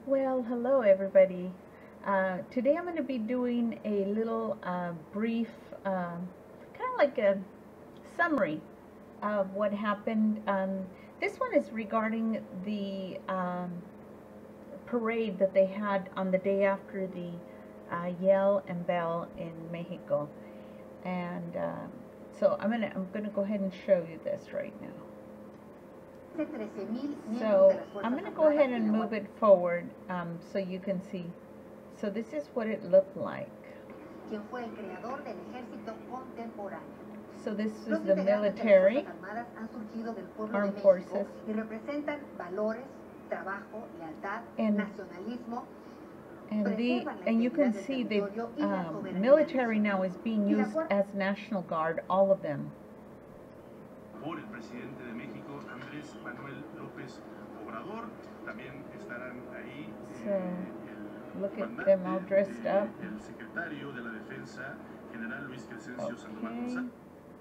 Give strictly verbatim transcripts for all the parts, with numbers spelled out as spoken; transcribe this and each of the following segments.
Well, hello everybody. Uh, today I'm going to be doing a little uh, brief, um, kind of like a summary of what happened. Um, this one is regarding the um, parade that they had on the day after the uh, Yell and Bell in Mexico. And uh, so I'm going to I'm going to go ahead and show you this right now. So I'm going to go ahead and move it forward um, so you can see. So this is what it looked like. So this is the military, armed forces, and, and, the, and you can see the um, military now is being used as National Guard, all of them. Por el presidente de México, Andrés Manuel López Obrador. También estarán ahí so, eh, look at them all dressed up. El secretario de la Defensa, General Luis Crescencio Okay. Sandoval González.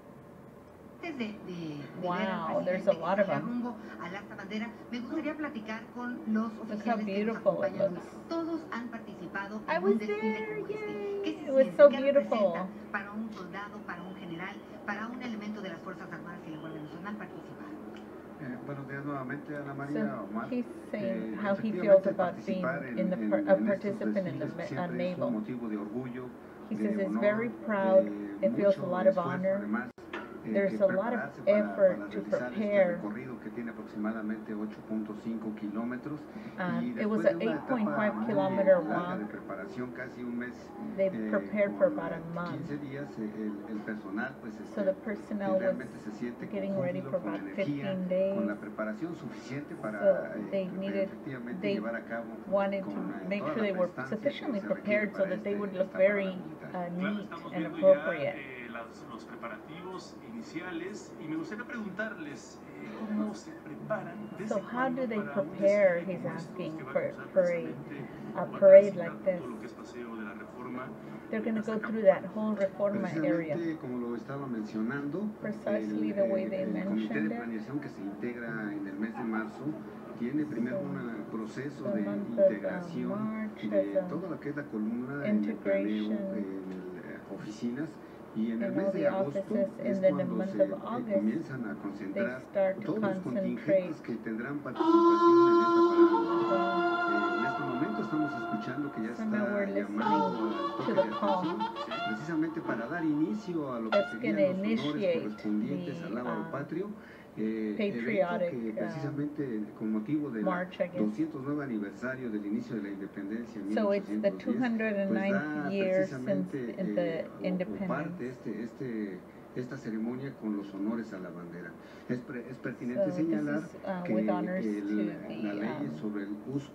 De, de, de wow, there's a lot of them. Rumbo a la bandera, me gustaría platicar con los Look how beautiful it looks. Todos han participado I en was un desfile there, como este. ¿Qué se it was siente? so ¿Qué beautiful. representa para un soldado, para un general, para un elemento de las Fuerzas Armadas y la Guardia Nacional participar? Eh, buenos días nuevamente, Ana María. So Omar. he's saying Eh, how he feels efectivamente, about being participar in the en- par en a estos participant in the desfiles uh, siempre es un naval. motivo de orgullo, He de says it's honor, very proud. de It feels a mucho lot of esfuerzo, honor. además, eh, There's que a lot of prepararse para- effort para to realizar este prepare. recorrido que tiene aproximadamente ocho punto cinco kilómetros. Uh, y it was después an de una eight point etapa five muy kilometer larga de walk. preparación, casi un mes, They eh, prepared for con about a month. quince días, eh, el, el personal pues So este, the personnel was realmente se siente getting ready confundido for con about energía, fifteen days. con la preparación suficiente para So eh, they needed, efectivamente they llevar a cabo wanted con, to eh, make toda sure la they were prestancia que sufficiently se requiere prepared so para that they este- would look esta very parada militar. uh, Claro, neat estamos and viendo appropriate. ya eh, las- los preparativos iniciales y me gustaría preguntarles eh, cómo se preparan. ¿Desde So how cuándo do they para un prepare, desfile he's como estos asking, que va a for, cruzar for a, precisamente a o parade transitar like this? todo lo que es Paseo de la Reforma? They're going to go hasta through Capitolio. that whole Reforma area. Precisamente como lo estaba mencionando, Precisely el, the way eh, they el comité mentioned de it. planeación que se integra en el mes de marzo tiene primero So, un proceso the de month of, uh, integración March de has a todo lo que es la columna en el planeo, integration en el, eh, oficinas, y en el in mes all de the agosto offices, es and then in the cuando month se of eh, August comienzan a concentrar start to todos los concentrate. contingentes que tendrán participación en esta parada. Eh, en este momento estamos escuchando que ya So está now we're llamando listening al to toque the de call. atención, precisamente para dar inicio a lo que That's serían gonna los honores initiate correspondientes al the, lábaro uh, patrio, eh, patriotic, evento que uh, precisamente con motivo del march, I guess. doscientos nueve aniversario del inicio de la independencia en So it's the mil ochocientos diez, two hundred ninth pues da year since precisamente, the eh, o- o independence. parte este, este, esta ceremonia con los honores a la bandera. Es, pre- es pertinente So this señalar is, uh, que with honors el- to the, la ley um, sobre el uso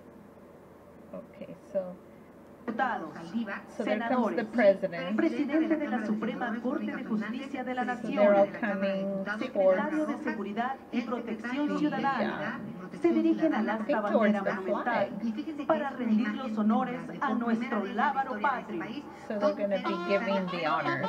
Okay, so Diputados, So there comes the senadores, president. presidente de la Suprema Corte de Justicia de la So they're all Nación, coming secretario de towards Seguridad y Protección the, Ciudadana, uh, se dirigen al asta towards bandera the monumental flag. para rendir los honores a nuestro lábaro patrio. So they're going to be giving the honors.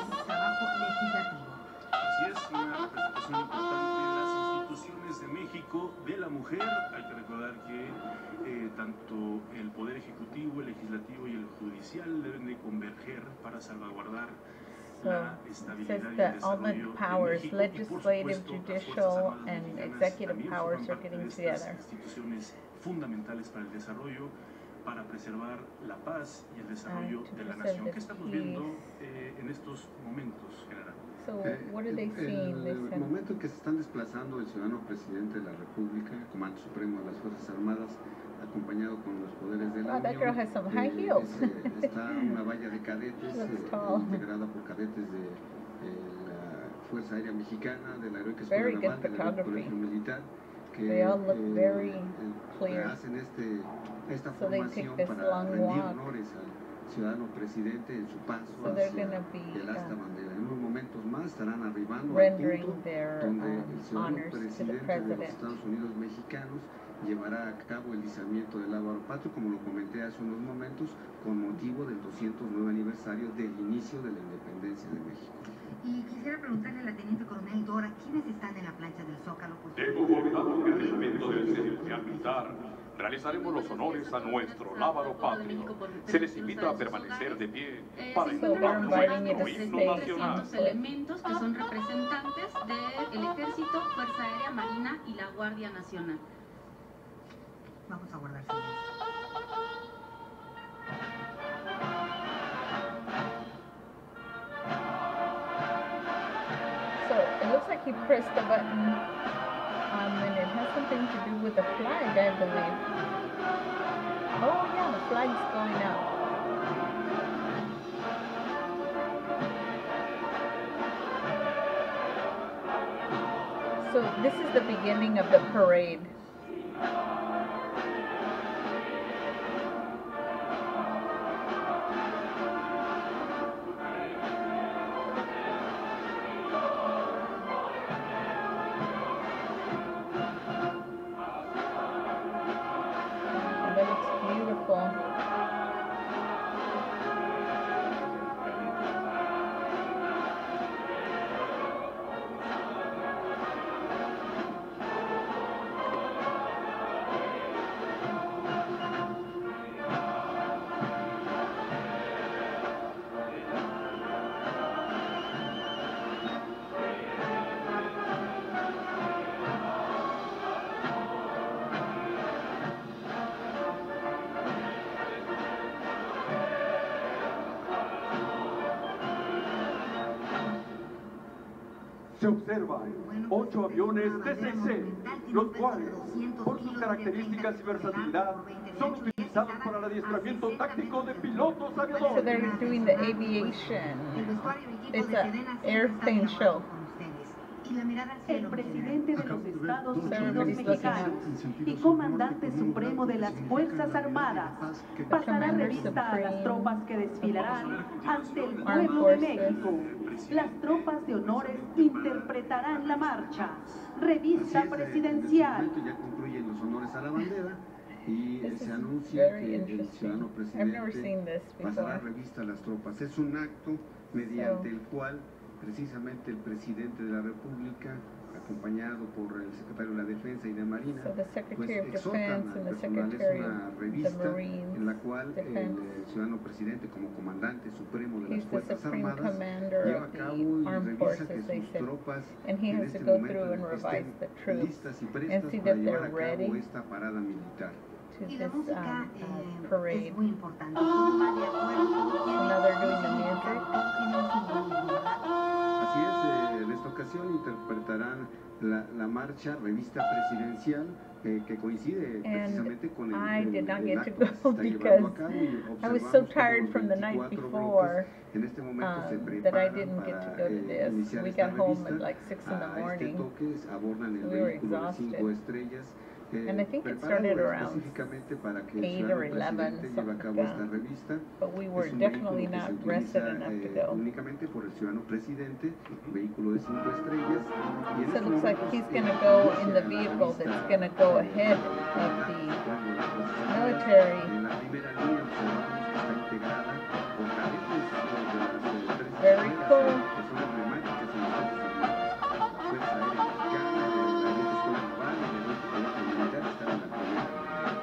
Así es, una representación importante en las instituciones de México de la mujer. Hay que recordar que eh, tanto el Poder Ejecutivo, el Legislativo y el Judicial deben de converger para salvaguardar So la it estabilidad says y el that all the desarrollo de powers, México y, por legislative, supuesto, las Fuerzas judicial, Armadas and mexicanas executive también powers forman are parte getting de estas together. instituciones fundamentales para el desarrollo, para preservar la paz y el desarrollo And to de la preserve nación. the ¿Qué estamos peace. viendo eh, en estos momentos, general? So Eh, what are they el- seeing? El Listen. momento en que se están desplazando el ciudadano presidente de la República, el Comando Supremo de las Fuerzas Armadas, acompañado con los poderes de la Oh, that Unión, girl has some high eh, heels. es, eh, está una valla de cadetes She looks eh, tall. integrada por cadetes de eh, la Fuerza Aérea Mexicana, de la Heroica Escuela Very good Naval, del photography. Colegio Militar, que They all look eh, very eh, clear. hacen este, esta So they take formación this para long rendir walk. honores al ciudadano presidente en su paso So they're hacia gonna be, el asta uh, bandera. En unos momentos más estarán arribando al rendering punto their donde um, el ciudadano honors to the presidente de los president. Estados Unidos mexicanos llevará a cabo el izamiento del lábaro patrio, como lo comenté hace unos momentos, con motivo del doscientos nueve aniversario del inicio de la independencia de México. Y quisiera preguntarle a la teniente coronel Dora, ¿quiénes están en la plancha del Zócalo? Por De conformidad con el reglamento del servicio militar, realizaremos los honores a nuestro lábaro patrio. Se les invita a permanecer de pie para So entonar they're inviting you nuestro to himno stay. nacional. trescientos elementos que son representantes del Ejército, Fuerza Aérea, Marina y la Guardia Nacional. Vamos a guardar silencio. So it looks like he pressed the button, um, and it has something to do with the flag, I believe. Oh yeah, the flag's going out. So this is the beginning of the parade. Oh, that looks beautiful. Se observan ocho aviones D seis C, los cuales, por sus características y versatilidad, son utilizados para el adiestramiento táctico de pilotos So aviadores. they're doing the aviation. It's an airplane show. El presidente de los Estados Unidos Everybody's looking mexicanos y comandante supremo de las Fuerzas Armadas pasará revista a las tropas que desfilarán ante el pueblo de México. Las tropas de honores interpretarán la marcha. Revista Así es, presidencial. En este momento ya concluyen los honores a la bandera y This se is anuncia very que el ciudadano interesting. I've never seen presidente this pasará before. revista a las tropas. Es un acto mediante So- el cual precisamente el presidente de la República, acompañado por el secretario de la Defensa y de Marina, So the pues Secretary of exhortan Defense al and the personal. Es Secretary una of the revista Marines en la cual el Defense. eh, ciudadano presidente, como comandante supremo de las He's the Fuerzas Supreme Armadas, Commander lleva of a the cabo y Armed revisa Forces, que they sus said. tropas And he en has to este go momento through and revise estén the troops listas y and prestas see para that llevar they're a cabo ready esta parada militar. to Y this la música um, eh, uh, parade. es muy importante. Todo va de acuerdo, todo tiene Now they're doing un the significado, music. todo tiene un simbolismo, ¿verdad? Así es, eh, en esta ocasión interpretarán la, la marcha revista presidencial eh, que coincide precisamente con el, I el- did not el get acto to que se go está llevando because a cabo y I was so observamos cómo tired los from the night veinticuatro before bloques en este momento se um, that I preparan didn't get to para go to eh, this. iniciar We esta got home revista. at like six in the A este morning. toque abordan el We were vehículo de cinco exhausted. estrellas. eh, And I think it preparado started around específicamente para que el eight or ciudadano eleven, presidente lleve a cabo something esta like that. revista. But we were Es un definitely vehículo que not se rested utiliza, enough to eh, go. únicamente por el ciudadano presidente, vehículo de cinco estrellas. Y en So it estos looks like momentos, he's eh, going to go in the inicia la vehicle revista that's going to go ahead of the military. En la primera línea observamos que está integrada por cadetes de las eh, tres Very escuelas, cool. eh, que son emblemáticas en las Fuerzas Armadas. La Fuerza Aérea Mexicana, eh, la Aviación Escuela Naval y el Aviación Colegio Militar están en la primera línea.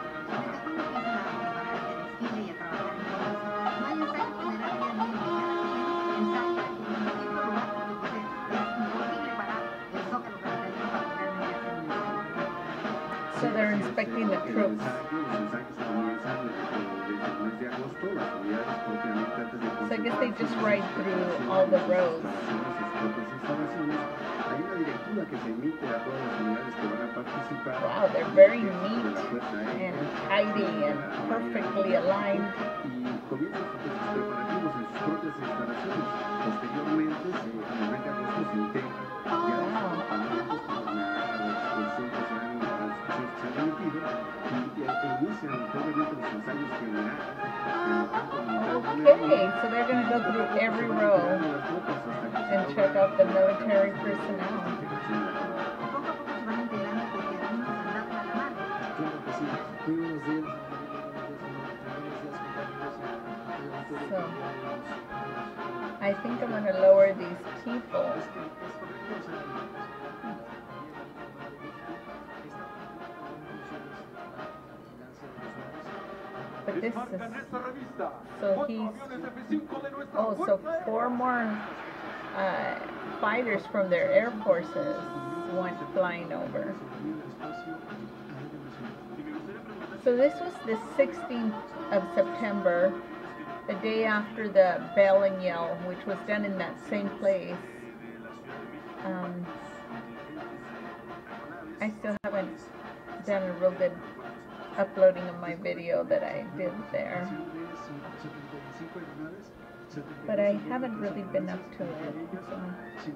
So they're inspecting the El troops. ensayo, los ensayos comienzan eh, desde el mes de agosto, las unidades propiamente antes de So I guess they just concentrarse ride en sus through instalaciones, all the sus roads. instalaciones, sus propias instalaciones. Hay una directiva que se emite a todas las unidades que van a participar. Wow, they're very de neat la Fuerza Aérea, and tidy de and la Marina, perfectly aligned. y comienzan sus sus preparativos en sus propias instalaciones. Posteriormente, se, en el mes de agosto, se integran ya los Wow. campamentos conforme a la disposición que se han, a las disposiciones que se han emitido y eh, inician obviamente los ensayos generales en el campo militar. Okay, so they're going to go through every row and check out the military personnel. Claro que sí. Muy buenos días. So I think I'm going to lower these people. But this Desmarcan is, esta revista. so Cuatro he's, aviones F cinco de nuestra oh, so Fuerza four Aérea. more uh, fighters from their air forces went flying over. So this was the sixteenth of September, the day after the Bell and Yell, which was done in that same place. Um, I still haven't done a real good uploading of my video that I did there, but I haven't really been up to it. So.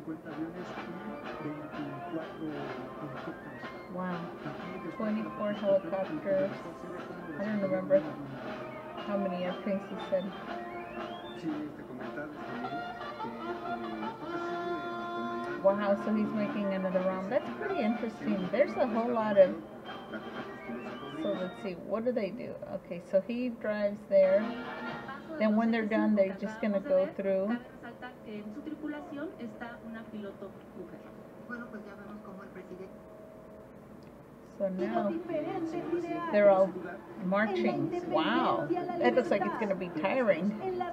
Wow, twenty-four helicopters. I don't remember how many airplanes he said. Wow, so he's making another round. That's pretty interesting. There's a whole lot of... So let's see, what do they do? Okay, so he drives there. Then when they're done, they're just going to go through. So now they're all marching. Wow, that looks like it's going to be tiring.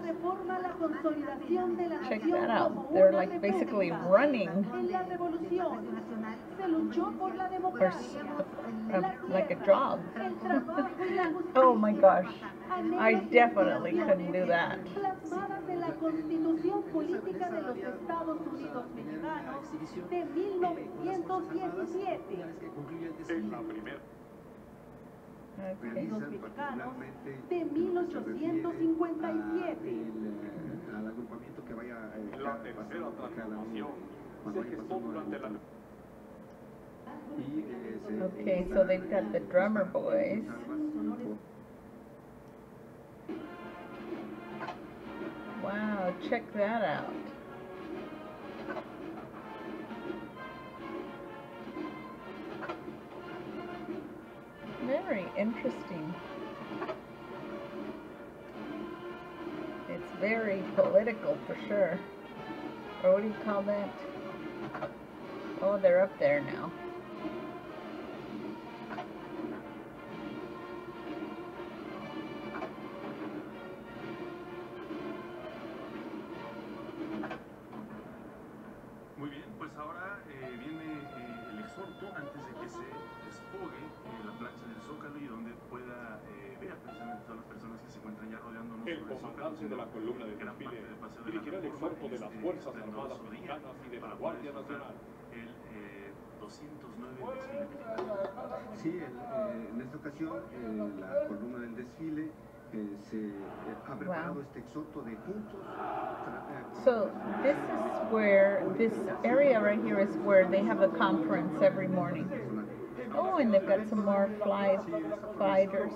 Check that out. They're like basically running. Or uh, like a jog. Oh my gosh, I definitely couldn't do that. Okay. Los mexicanos de mil ochocientos cincuenta y siete. Al agrupamiento que vaya a La tercera transformación se gestó durante la... Okay, so they've got the drummer boys. Wow, check that out. Very interesting. It's very political for sure. Or what do you call that? Oh, they're up there now. Muy bien, pues ahora eh, viene eh, el exhorto antes de que se desfogue eh, la plancha del Zócalo y donde pueda eh, ver precisamente todas las personas que se encuentran ya rodeándonos. El comandante de la columna de desfile dirigirá el exhorto de las Fuerzas Armadas Mexicanas y de la Guardia Nacional. El eh, doscientos nueve desfile militar. Sí, el, eh, en esta ocasión eh, la columna del desfile eh, se eh, ha preparado Wow. este exhorto de juntos. So this is where, this area right here is where they have a conference every morning. Oh, and they've got some more fly fighters.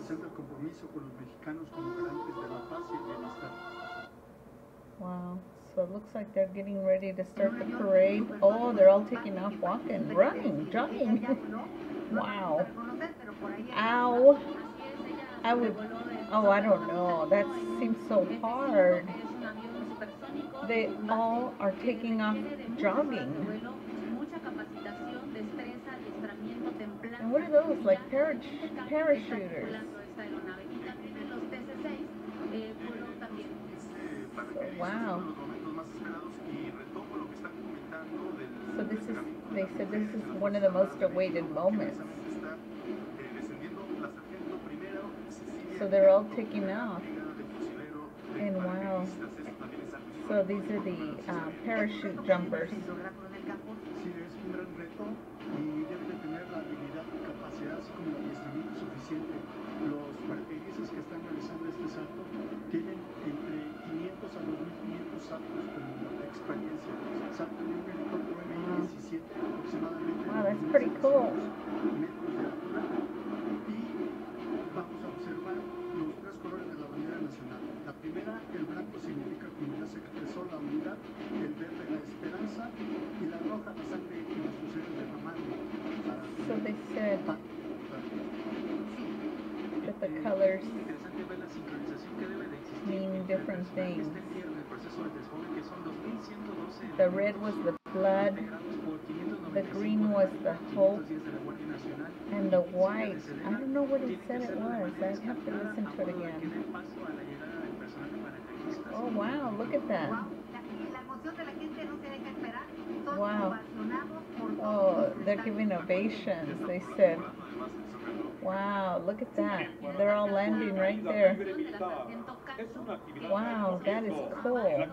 Wow, so it looks like they're getting ready to start the parade. Oh, they're all taking off walking, running, jogging. Wow. Ow. I would, oh, I don't know. That seems so hard. They all are taking off jogging. And what are those, like parach parachuters? So, wow. So this is, they said this is one of the most awaited moments. So they're all taking off. And wow. So these are the uh, parachute jumpers. Sí, es un gran reto y debe de tener la habilidad y capacidad, así como el adiestramiento suficiente. Los paracaidistas que están realizando este salto tienen entre quinientos a dos mil quinientos saltos como experiencia. Salto de un helicóptero M I diecisiete aproximadamente. Wow, that's pretty cool. Metros de altura. Y vamos a observar los tres colores de la bandera nacional. La primera, el blanco significa, como ya se expresó, la unidad, el verde la esperanza y la roja la sangre y los fusiles derramando. So they said that the colors mean different things. The red was the blood, The green was the hope, and the white, I don't know what it said it was. I'd have to listen to it again. Oh wow, look at that. Wow. Oh, they're giving ovations, they said. Wow, look at that. They're all landing right there. Wow, that is cool.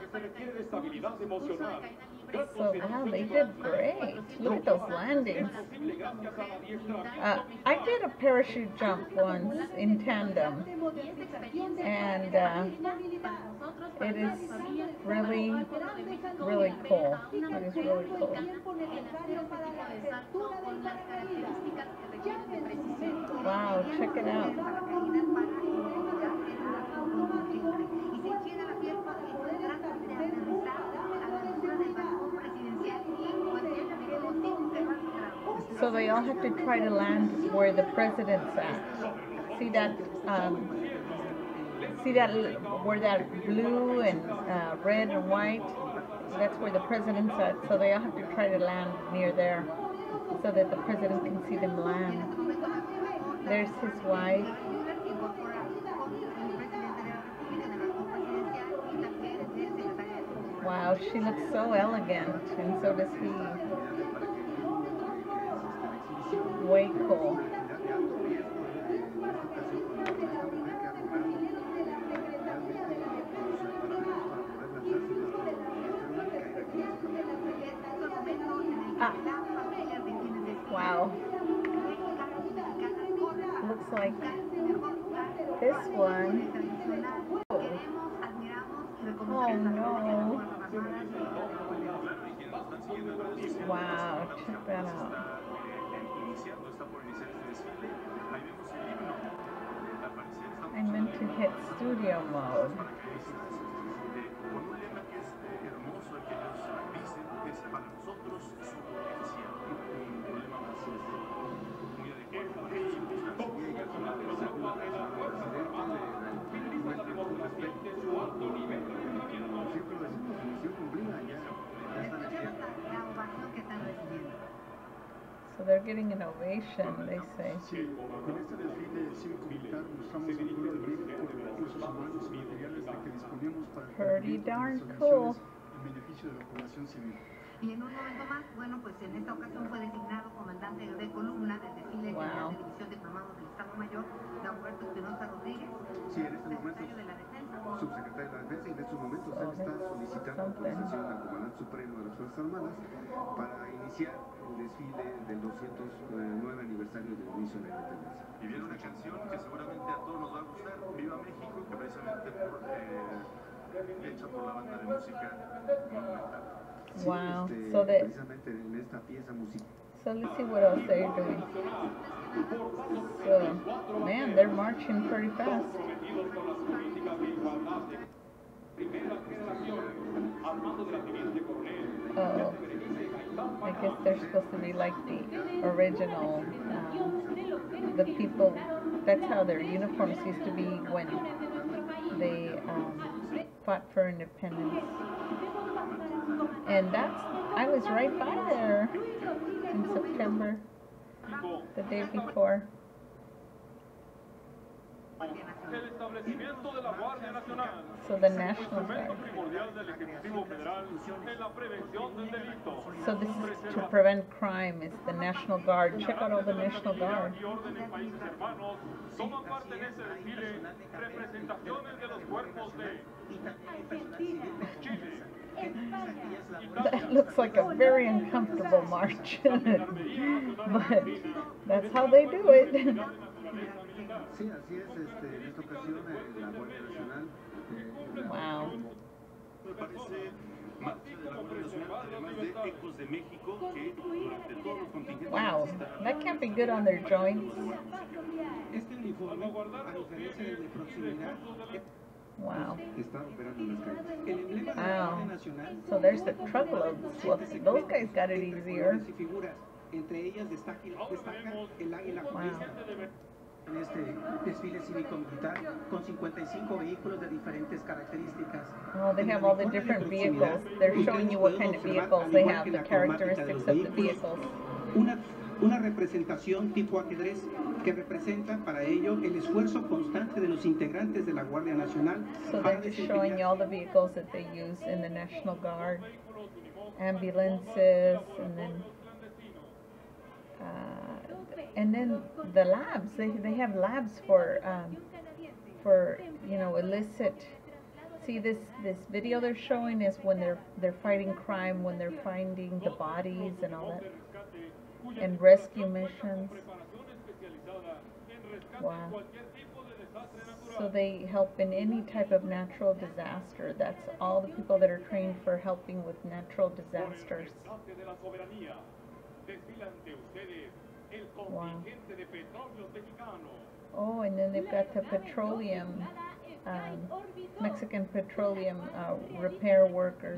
So, wow, they did great. Look at those landings. Uh, I did a parachute jump once in tandem, and uh, it is really, really cool. It is really cool. Wow, check it out. So they all have to try to land where the president's at. See that? Um, see that? Where that blue and uh, red and white? That's where the president's at. So they all have to try to land near there, so that the president can see them land. There's his wife. Wow, she looks so elegant, and so does he. Way cool. Ah. Wow. Looks like this one. Oh no. Wow, check that out. I meant to hit studio mode. So they're getting an ovation, they say. Con este desfile cívico-militar mostramos el orgullo de México de los recursos humanos y materiales de que disponemos para el Pretty cumplimiento de darn las cool. obligaciones en beneficio de la población civil. Y en un momento más, bueno, pues en esta ocasión fue designado comandante de columna del desfile Wow. general de División Diplomados del Estado Mayor, Roberto Espinosa Rodríguez, Sí, en estos momentos, secretario de la Defensa. subsecretario de la Defensa, y en estos momentos él está solicitando autorización al comandante supremo de las Fuerzas Armadas para iniciar el desfile del doscientos nueve aniversario del inicio de la independencia. Y viene una canción que seguramente a todos nos va a gustar, Viva México, que precisamente por, eh, hecha por la banda de música Monumental. Sí, Wow. este, So that, precisamente en esta pieza musical. so let's see what else they're doing. So, man, they're marching pretty fast. Oh, I guess they're supposed to be like the original, um, the people, that's how their uniforms used to be when they um, fought for independence. And that's, I was right by there in September, the day before. So the National Guard. So this is to prevent crime, it's the National Guard. Check out all the National Guard. That looks like a very uncomfortable march, but that's how they do it. Sí, así es, este, en esta ocasión eh, la Guardia Nacional. Eh, Wow. Me parece marcha de la Guardia Nacional, además de Ecos de México, que durante todos los contingentes. Wow, that can't be good on their joints. Este uniforme, a diferencia del de proximidad, Wow. está operando en las calles. el emblema de la Wow. Guardia Nacional. So there's the truckloads. Well, those guys got it easier. Y figuras, entre ellas destaca, destaca el águila. Wow. En este desfile cívico-militar con cincuenta y cinco vehículos de diferentes características. Oh, they have all the different vehicles. They're showing you what kind of vehicles they have, the characteristics of the vehicles. Una, una representación tipo ajedrez que representa para ello el esfuerzo constante de los integrantes de la Guardia Nacional. So they're just showing you all the vehicles that they use in the National Guard, ambulances, and then uh, and then the labs. They they have labs for um, for you know illicit. See, this this video they're showing is when they're they're fighting crime, when they're finding the bodies and all that, and rescue missions. Wow. So they help in any type of natural disaster. That's all the people that are trained for helping with natural disasters. Wow. Oh, and then they've got the petroleum, um, Mexican petroleum uh, repair workers.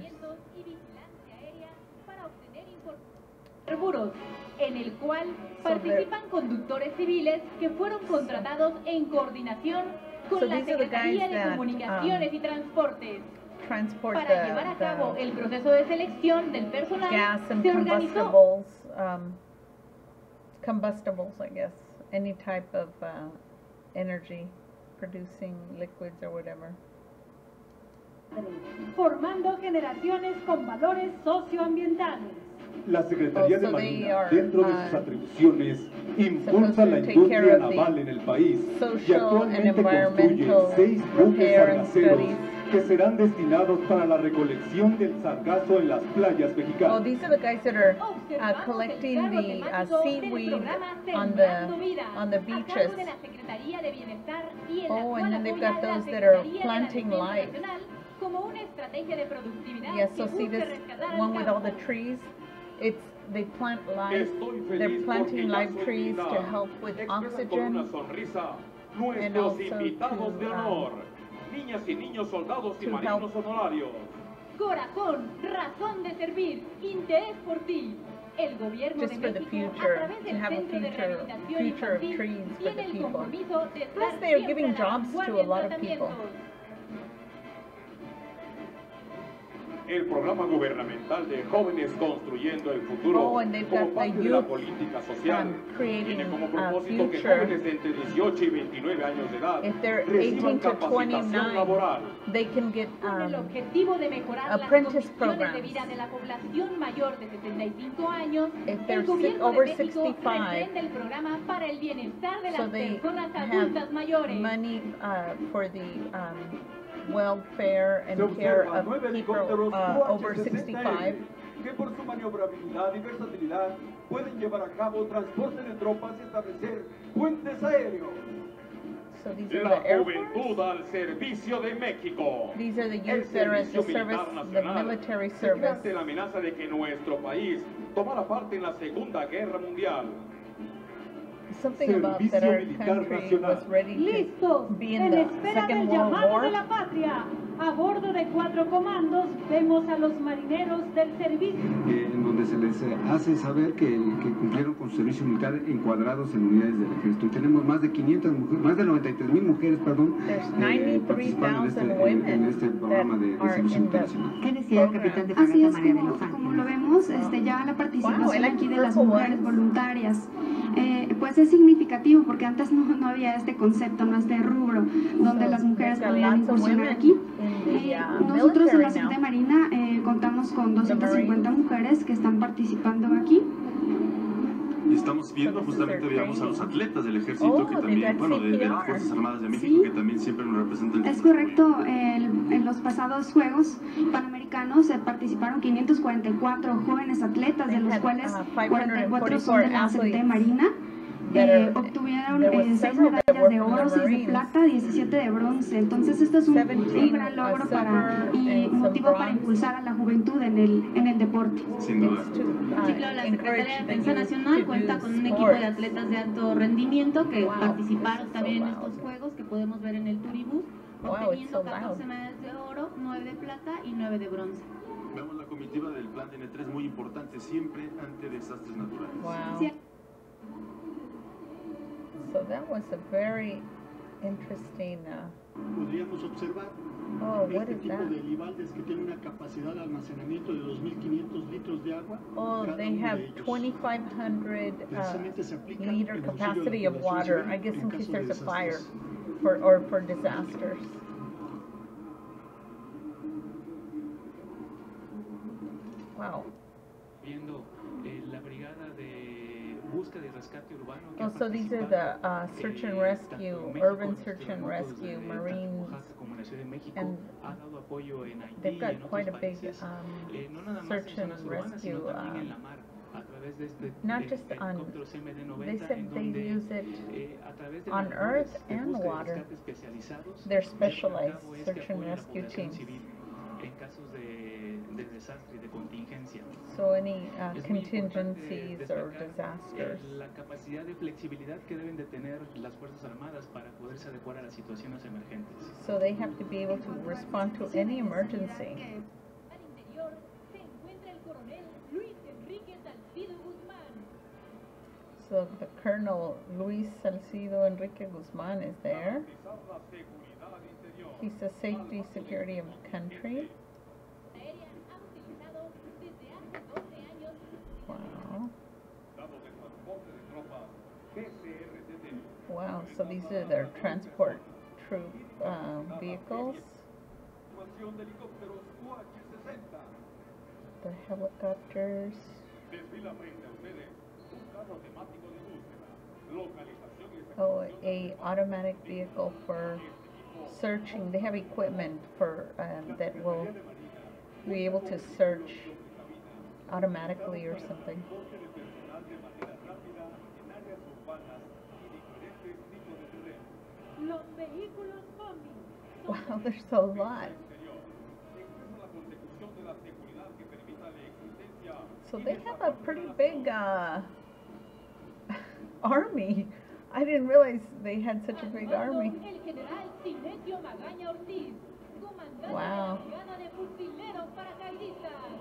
En el cual participan conductores civiles que fueron contratados en coordinación con so la Secretaría de that, Comunicaciones um, y Transportes. Para the, llevar a cabo el proceso de selección del personal, gas and se combustibles, um, combustibles, I guess, any type of uh, energy producing liquids or whatever. Formando generaciones con valores socioambientales. La Secretaría oh, so de Marina, are, dentro de uh, sus atribuciones, impulsa la industria naval en el país y actualmente construye seis buques sargaceros que serán destinados para la recolección del sargazo en las playas mexicanas. Oh, these are the guys that are uh, collecting the uh, seaweed on the on the beaches. Oh, and then they've got those that are planting life. Yes, so see this one with all the trees? It's they plant live, they're planting live trees to help with oxygen and also to, um, niñas y niños soldados y to marinos help. honorarios. Corazón, razón de servir, interés por ti. El gobierno Just de for the México, future, a través to del have a Centro de future, Rehabilitación future of Infantil, trees for tiene the el people. compromiso de Plus estar they're siempre giving a la jobs to a vanguardia en lot of people. tratamientos. El programa gubernamental de Jóvenes Construyendo el Futuro, Oh, and they've como got parte the de la youth, política social, um, creating tiene como a propósito que future. jóvenes de entre dieciocho y veintinueve años de edad If they're reciban eighteen to capacitación twenty-nine, laboral. they can get Con el um, objetivo de mejorar las apprentice condiciones de programs. vida de la población mayor de setenta y cinco años, If el they're gobierno over de México sixty-five, reprende el programa para el bienestar de so las they personas have adultas mayores. money uh, for the um, welfare Se and care observan of nueve people helicópteros uh, over U H sesenta sixty-five. L que por su maniobrabilidad y versatilidad pueden llevar a cabo transporte de tropas y establecer puentes aéreos. So these are La the Air juventud al servicio de México. These are the El youth that are at the servicio service, militar the nacional military se crea service. ante la amenaza de que nuestro país tomara parte en la Segunda Guerra Mundial. Something about that our country was ready Listos, to be in en the espera Second del World llamado War. de la patria. A bordo de cuatro comandos vemos a los marineros del servicio. Eh, en donde se les eh, hace saber que, que cumplieron con su servicio militar encuadrados en unidades del ejército. Y tenemos más de quinientas mujeres, más de noventa y tres mil mujeres, perdón, eh, participando en este, en, en este programa de, de servicio internacional. ¿Qué decía el capitán de fragata María de Los Ángeles? Como lo vemos, este, ya la participación Wow, I like aquí de the las purple mujeres ones. voluntarias, eh, pues es significativo porque antes no, no había este concepto, no este rubro, donde So, las mujeres there's podían lots of incursionar women aquí. in the, Eh, uh, nosotros en la military Secretaría now. Marina eh, contamos con doscientas cincuenta mujeres que están participando aquí. Y estamos viendo justamente, veamos a los atletas del ejército Oh, que they también, got bueno, de, de las C P R. Fuerzas Armadas de México, Sí. que también siempre nos representan. Es correcto, el- en los pasados Juegos Panamericanos se participaron quinientos cuarenta y cuatro jóvenes atletas, de They los had, cuales uh, cuarenta y cuatro son de la Secretaría athletes Marina. that Eh, are- obtuvieron there was eh, seis several that medallas were de from the oro, seis de Marines. plata, diecisiete de bronce. Entonces esto es un, un seventeen gran logro uh, para, silver y and some motivo para bronze. impulsar a la juventud en el, en el deporte. Sin duda. It's to, uh, Sí, claro, la encourage Secretaría de the Defensa youth Nacional to cuenta do con un equipo sports. de atletas de alto rendimiento que Wow, participaron this is también so en estos loud. juegos que podemos ver en el Turibús, Wow, it's obteniendo so loud. catorce medallas de oro, nueve de plata y nueve de bronce. Vemos la comitiva del Plan N tres muy importante siempre ante desastres naturales. Wow. Sí. So that was a very interesting. Uh, Podríamos observar oh, what este is tipo that? de libaldes que tiene una capacidad de almacenamiento de dos mil quinientos litros de agua. Oh, cada they uno have de ellos. twenty-five hundred uh, Precisamente se aplican liter en auxilio de la capacity of población water, civil I guess en in case caso de there's a fire desastres. for or for disasters. Wow. Viendo eh, la brigada de búsqueda y rescate urbano que Oh, ha so these are the uh, search and eh, rescue, tanto en urban México, search and nuestros rescue, hermanos de Marines, tanto Oaxaca como la Ciudad de México, and ha dado apoyo en Haití they've y got en quite a otros big países, um, eh, no nada más search en and zonas urbanas, sino rescue. también en la Um, mar, a través de este not eh, just on, helicópteros M D they noventa, said en they donde use it eh, a través de on labores earth de and búsqueda y water. rescate especializados, They're llevan a specialized cabo este search and apoyo a la rescue población teams. civil en casos de, de desastre y de contingencia. So any uh, Es muy importante contingencies or destacar, disasters. eh, la capacidad de flexibilidad que deben de tener las Fuerzas Armadas para poderse adecuar a las situaciones emergentes. So they have to be able to respond to any emergency. Al interior se encuentra el coronel Luis Enrique Salcido Guzmán. So the Colonel Luis Salcido Enrique Guzman is there. He's the safety security of the country. Aérea ha utilizado desde hace doce años. Wow. Wow, so these are their transport troop uh, vehicles. The helicopters. Oh, a automatic vehicle for searching. They have equipment for uh, that will be able to search automatically or something. Los vehículos combi. Wow, there's a lot. So they have a pretty big uh, army. I didn't realize they had such a big army. El general Sinesio Magaña Ortiz, comandante Wow. de la brigada de fusileros paracaidistas.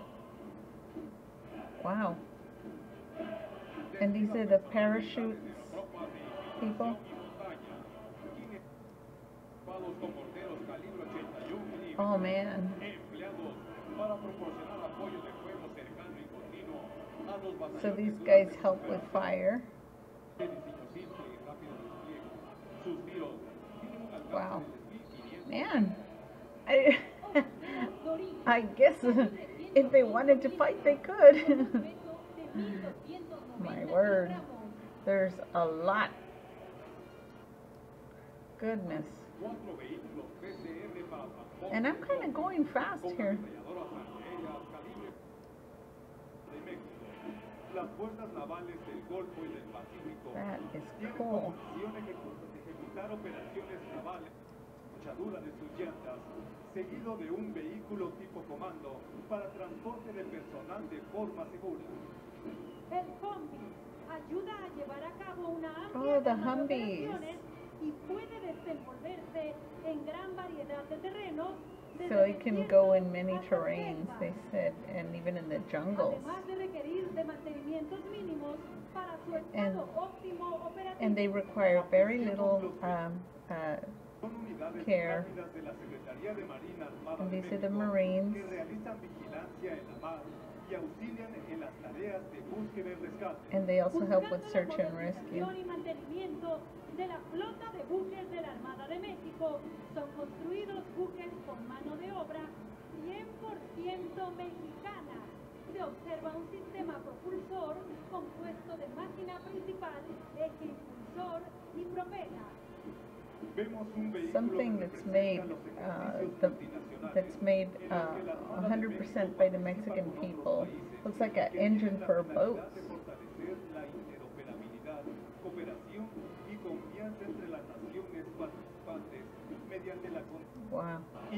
Wow. And these are the parachutes people? Oh man. So these guys help with fire. Wow. Man. I, I guess if they wanted to fight, they could. My word. There's a lot. Goodness. And I'm kind of going fast here. That is cool. Seguido de un vehículo tipo comando para transporte de personal de forma segura. El combi ayuda a llevar a cabo una Oh, amplia the gama de Humvees. operaciones y puede desenvolverse en gran variedad de terrenos. So it can go in many terrains, they said, and even in the jungles. Además de requerir de mantenimientos mínimos para su And, estado óptimo operativo. and they require very little um, uh, care. And these are the Marines. And they also help with search and rescue. Y mantenimiento de la flota de buques de la Armada de México. Son construidos buques con mano de obra cien por ciento mexicana. Se observa un sistema propulsor compuesto de máquina principal, eje impulsor y propela. Something that's made, uh, the, that's made uh, one hundred percent by the Mexican people. Looks like an engine for a boat. Wow.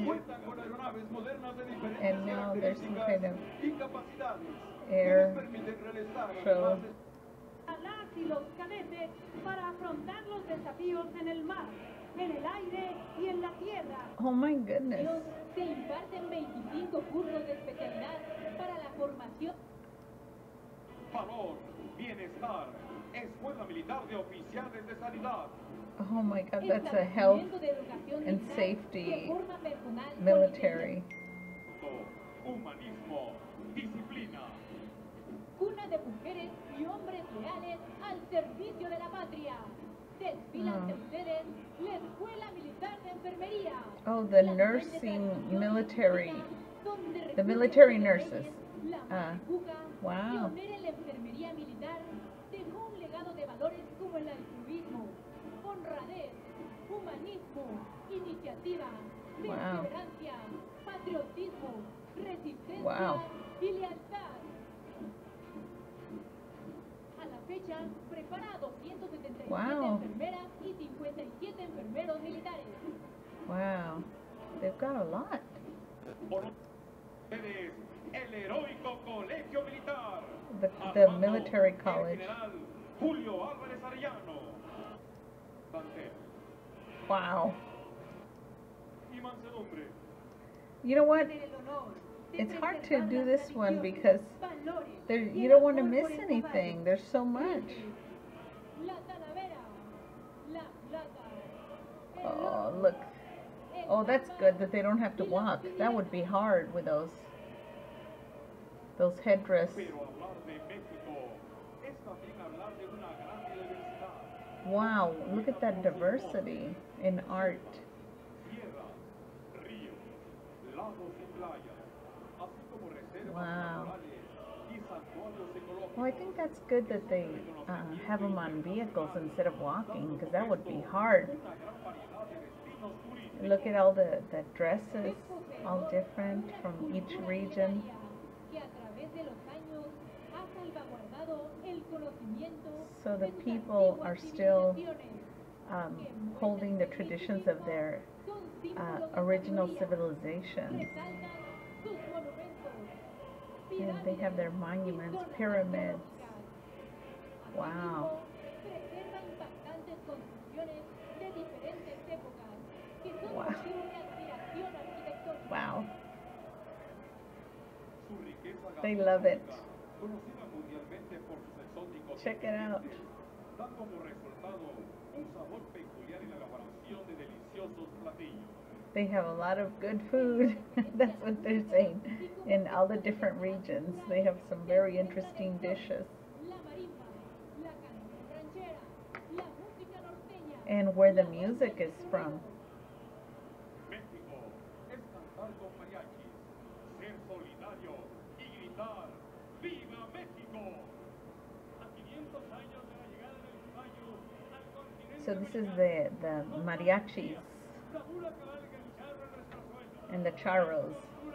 And now there's some kind of air show. A las y los cadetes para afrontar los desafíos en el mar, en el aire y en la tierra. Oh my goodness. Se imparten veinticinco cursos de especialidad para la formación. valor, bienestar, Escuela Militar de Oficiales de Sanidad. Oh my God, that's a health and safety military. Humanismo, disciplina. Cuna de mujeres y hombres leales al servicio de la patria. Desfila ante ustedes la Escuela Militar de Enfermería. Oh, the nursing military, the military nurses. Uh, wow. Pionera en la enfermería militar, dejó un legado de valores como el altruismo, honradez, humanismo, iniciativa, perseverancia, patriotismo, resistencia wow. y lealtad. A la fecha, prepara a doscientas setenta y siete wow. enfermeras y cincuenta y siete enfermeros militares. Wow, they've got a lot. El heroico Colegio Militar. The, the military college. Julio Álvarez Arellano. Wow. You know what? It's hard to do this one because there, you don't want to miss anything. There's so much. Oh, look. Oh, that's good that they don't have to walk. That would be hard with those those headdress. Wow, look at that diversity in art. Wow. Well, I think that's good that they uh, have them on vehicles instead of walking, because that would be hard. Look at all the, the dresses, all different from each region. So the people are still um, holding the traditions of their uh, original civilizations. And they have their monuments, pyramids. Wow. Wow. Wow. They love it. Check it out. They have a lot of good food. That's what they're saying. In all the different regions, they have some very interesting dishes. And where the music is from. So this is the, the mariachis and the charros.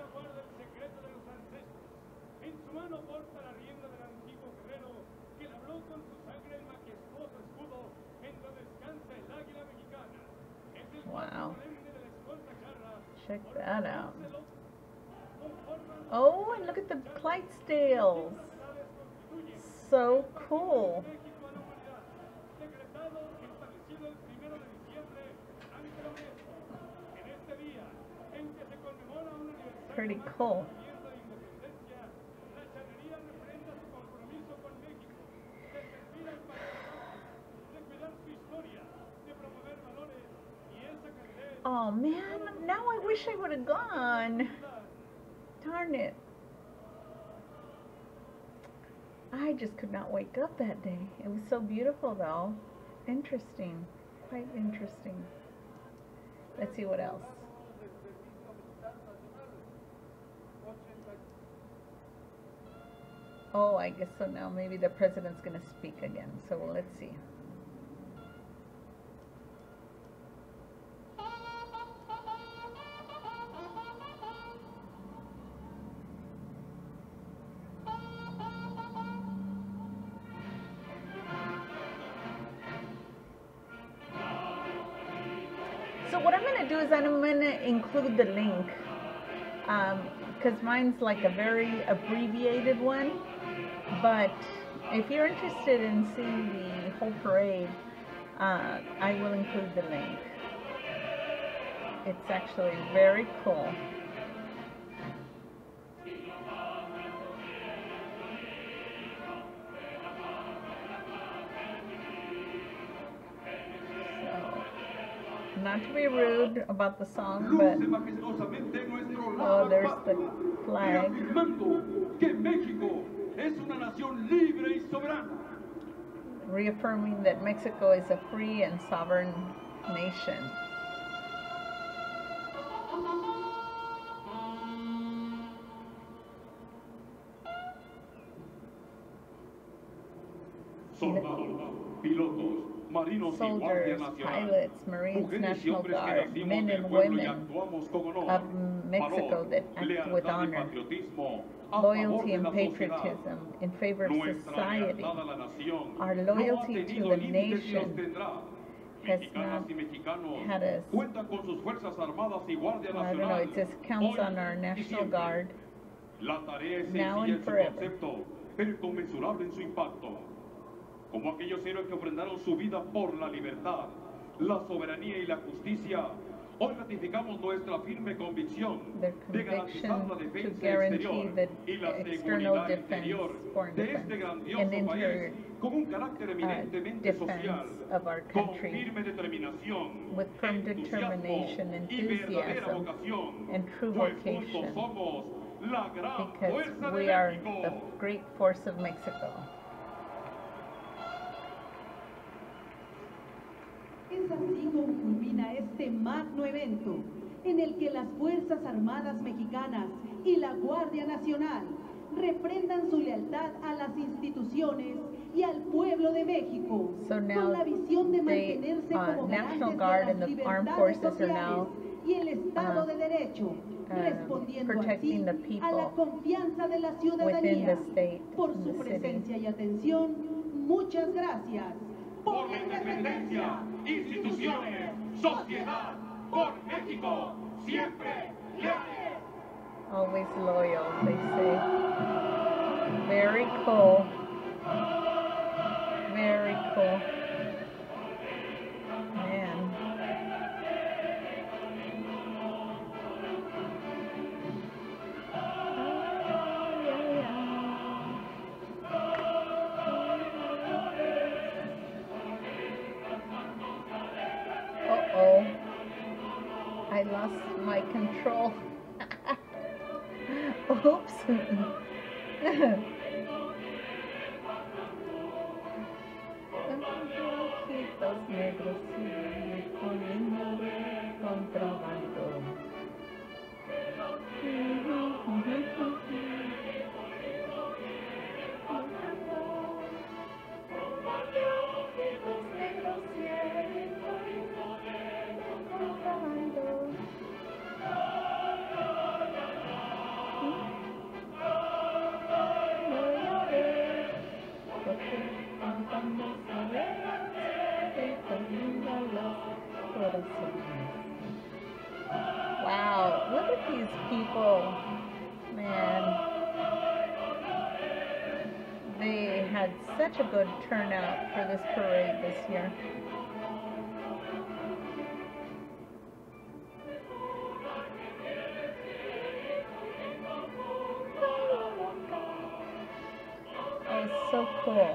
Wow. Check that out. Oh, and look at the Clydesdales. So cool. Pretty cool. Oh man, now I wish I would have gone. Darn it. I just could not wake up that day. It was so beautiful though. Interesting. Quite interesting. Let's see what else. Oh, I guess so now. Maybe the president's going to speak again. So well, let's see. So what I'm going to do is I'm going to include the link because um, mine's like a very abbreviated one. But if you're interested in seeing the whole parade, uh, I will include the link. It's actually very cool. to be rude about the song, but oh, there's the flag. Reaffirming that Mexico is a free and sovereign nation. Soldiers, pilots, Marines, National Guard, men and women of Mexico that act with honor, loyalty and patriotism in favor of society. Our loyalty to the nation has not had us, I don't know, it just counts on our National Guard now and forever. Como aquellos héroes que ofrendaron su vida por la libertad, la soberanía y la justicia, hoy ratificamos nuestra firme convicción de garantizar la defensa exterior y la seguridad interior de este grandioso país con un carácter eminentemente social, con firme determinación, entusiasmo y verdadera vocación, pues juntos somos la gran fuerza de México. Es así como culmina este magno evento, en el que las Fuerzas Armadas Mexicanas y la Guardia Nacional refrendan su lealtad a las instituciones y al pueblo de México, so con la visión de mantenerse they, uh, como National garantes Guard de and las the armed libertades forces are now, sociales y el Estado uh, de Derecho, uh, respondiendo protecting así the people a la confianza de la within ciudadanía. the state, Por in su the presencia city. y atención, muchas gracias. Por la independencia, instituciones, sociedad, por México, siempre leales. Always loyal, they say. Very cool. Very cool. Man. Uh-oh. I lost my control. Oops. Ojitos negros y poniendo contrabando. Wow, look at these people, man. They had such a good turnout for this parade this year. Oh, it's so cool.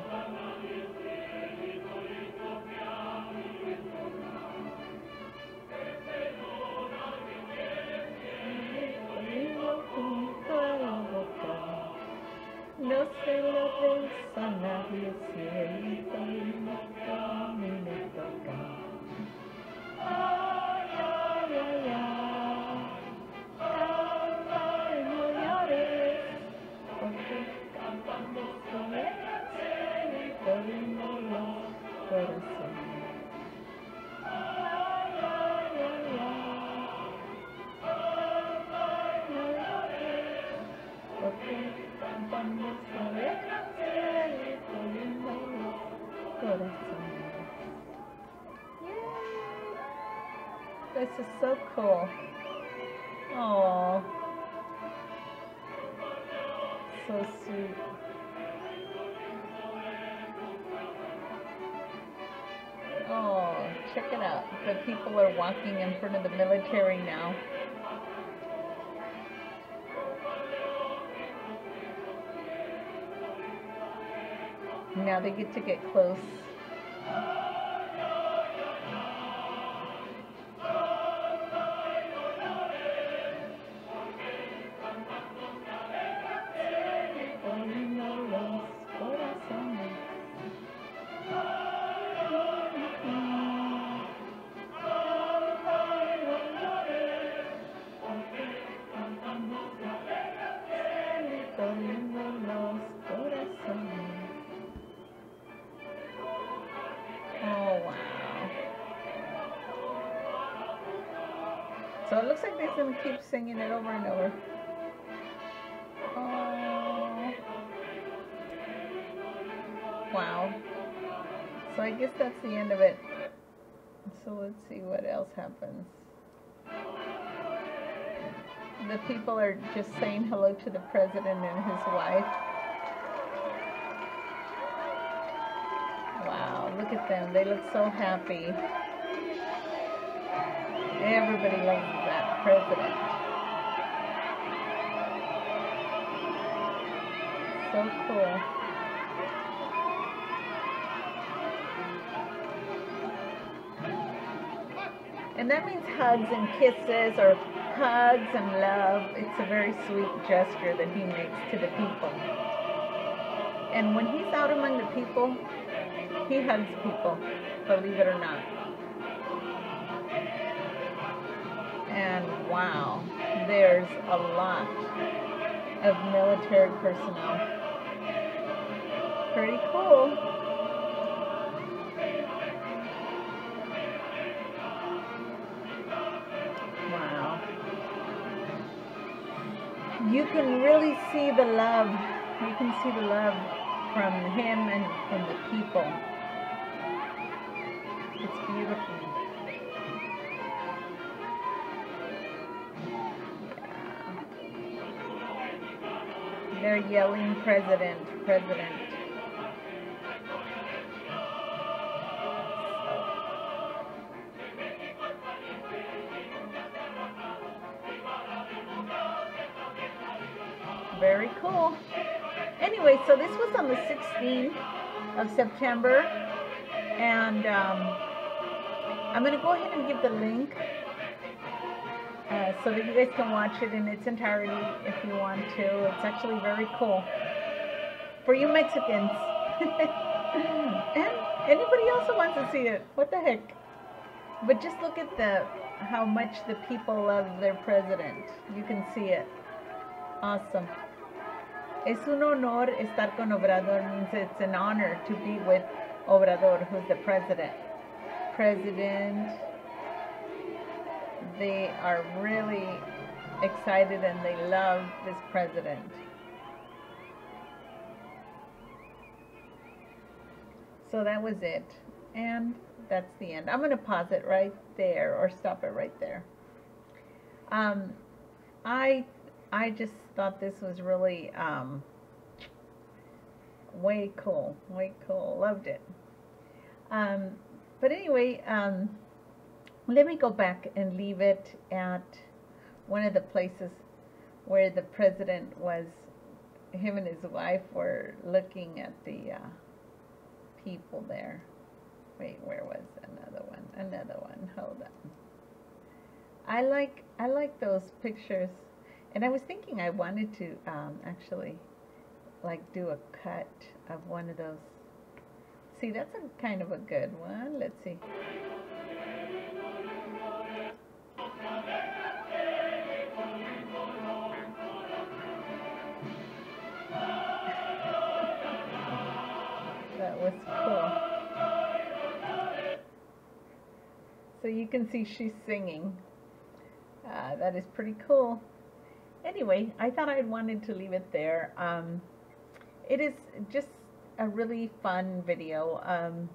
No se lo des a nadie si el hijo a mí me toca. Ay, ay, ay, ay. Ay, no llores, porque cantando se le ponen los corazones. Ay, ay, ay, ay. Ay, no llores, porque cantando se le ponen los corazones. This is so cool. Oh, so sweet. Oh, check it out. The people are walking in front of the military now. Now they get to get close. So it looks like they're going to keep singing it over and over. Oh. Wow. So I guess that's the end of it. So let's see what else happens. The people are just saying hello to the president and his wife. Wow, look at them. They look so happy. Everybody loves that president. So cool. And that means hugs and kisses, or hugs and love. It's a very sweet gesture that he makes to the people. And when he's out among the people, he hugs people, believe it or not. And wow, there's a lot of military personnel. Pretty cool. Wow. You can really see the love. You can see the love from him and from the people. It's beautiful. They're yelling, President, President. Very cool. Anyway, so this was on the sixteenth of September, and um, I'm going to go ahead and give the link uh, so that you guys can watch it in its entirety if you want to. It's actually very cool for you Mexicans. And anybody else who wants to see it. What the heck? But just look at the how much the people love their president. You can see it. Awesome. Es un honor estar con Obrador. Means it's an honor to be with Obrador, who's the president. President. They are really excited and they love this president. So that was it. And that's the end. I'm going to pause it right there, or stop it right there. Um, I I just thought this was really um, way cool, way cool. Loved it. Um, but anyway, um, let me go back and leave it at one of the places where the president was, him and his wife were looking at the uh, people there. Wait, where was another one? Another one. Hold on. I like I like those pictures, and I was thinking I wanted to um, actually like do a cut of one of those. See, that's a kind of a good one. Let's see. That was cool. So you can see she's singing. Uh, that is pretty cool. Anyway, I thought I wanted to leave it there. Um, it is just a really fun video. Um,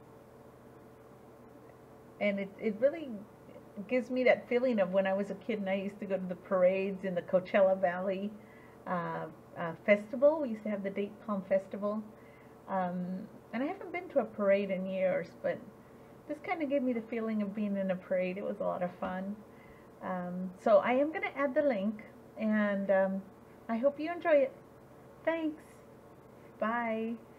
and it, it really gives me that feeling of when I was a kid and I used to go to the parades in the Coachella Valley uh, uh, Festival. We used to have the Date Palm Festival. Um, and I haven't been to a parade in years, but this kind of gave me the feeling of being in a parade. It was a lot of fun. Um, so I am going to add the link, and um, I hope you enjoy it. Thanks. Bye.